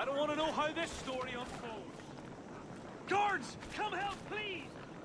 don't want to know how this story unfolds. Guards, come help, please!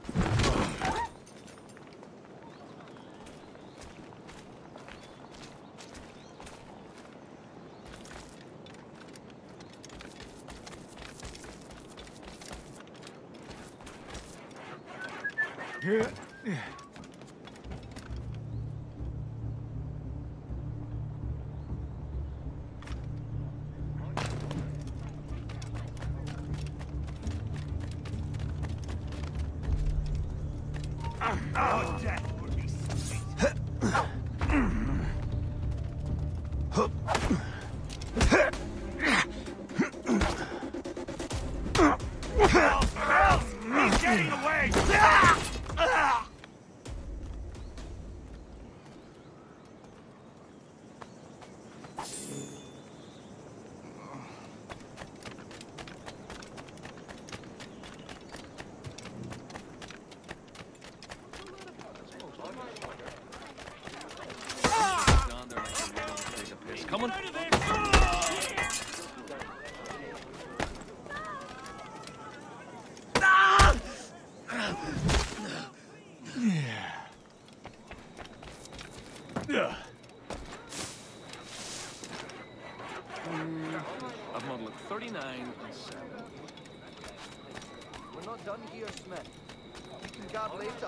I've modeled 39 and 7. We're not done here, Smith. We can guard later.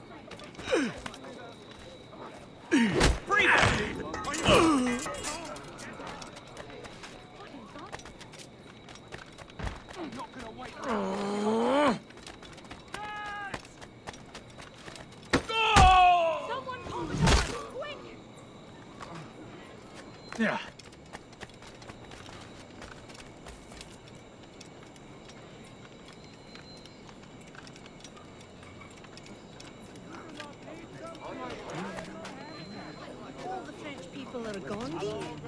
I'm not gonna wait. Someone pull the door, quick! Yeah. All the French people are gone.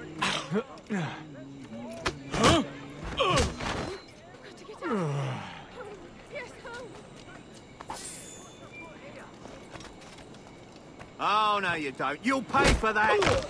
Oh, no you don't. You'll pay for that!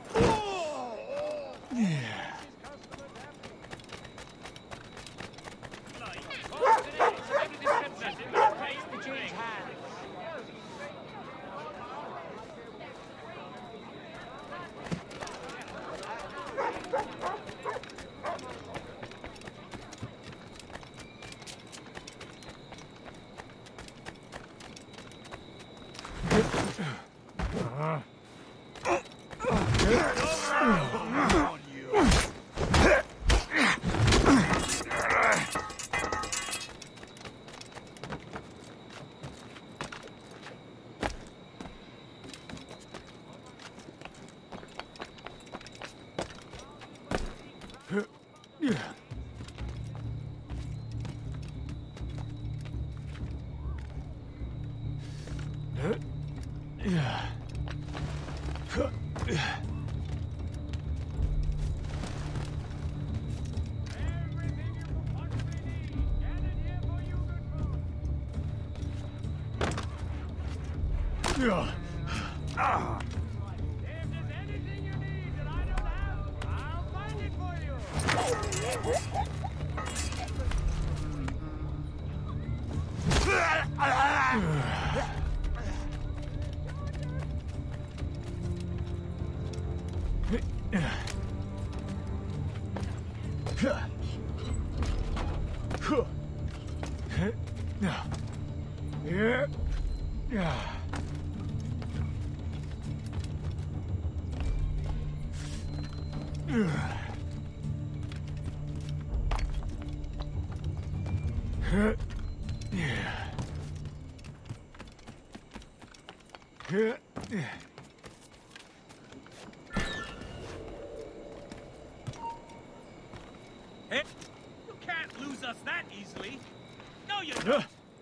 Hey, you can't lose us that easily. No, you don't.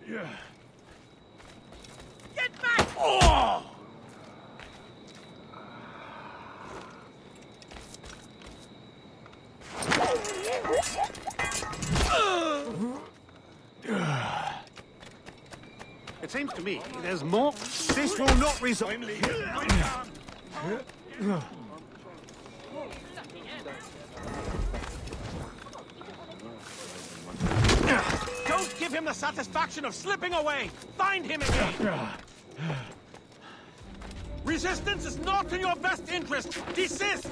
Get back! Oh! It seems to me there's more. This will not resolve. Don't give him the satisfaction of slipping away! Find him again! Resistance is not in your best interest! Desist!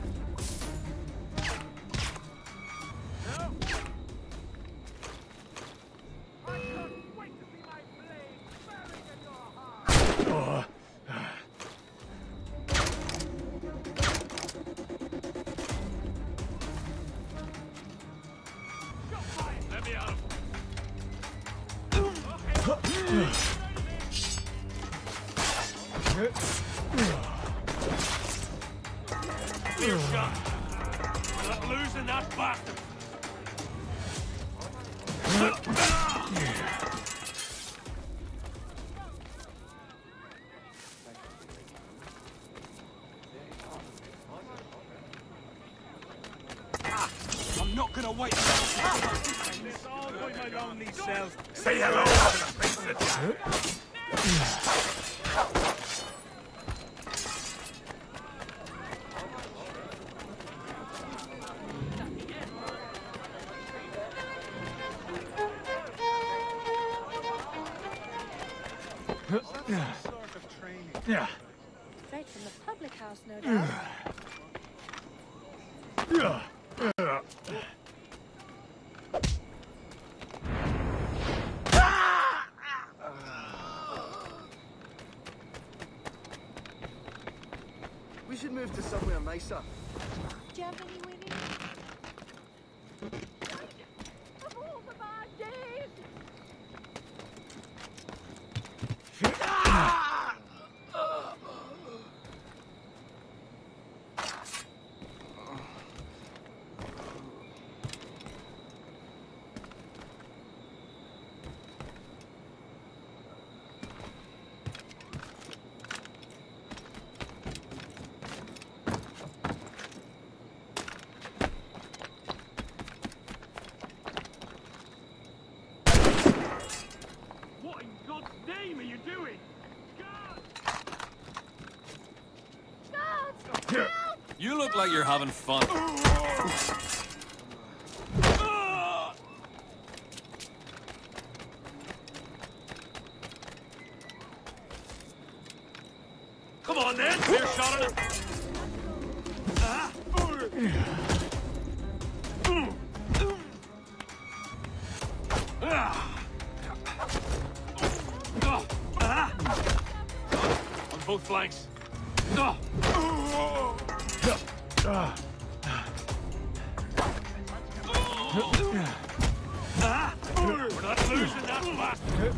Clear shot. We're not losing that bastard. I'm not gonna wait. It's all by my lonely self. Say hello to the face that Sort of training. Yeah. Straight from the public house, no doubt. We should move to somewhere nicer. Do you have any winning? Of all the bad days! What in God's name are you doing? God! You look like you're having fun. Come on then! Clear shot at him! On both flanks. We're not losing that bastard.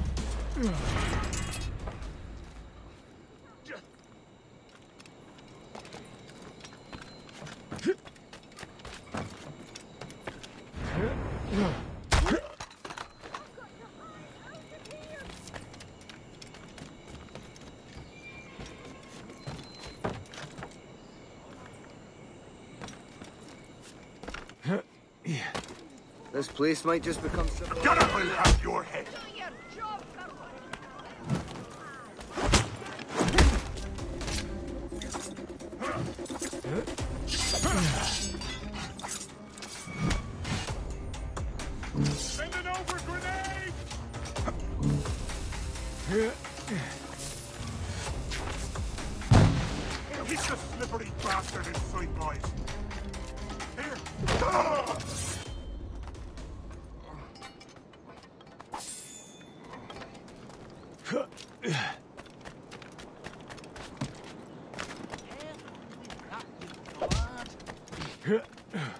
This place might just become civilized. Gunner will have your head! Send an over grenade! He's the slippery bastard inside, boys! Here!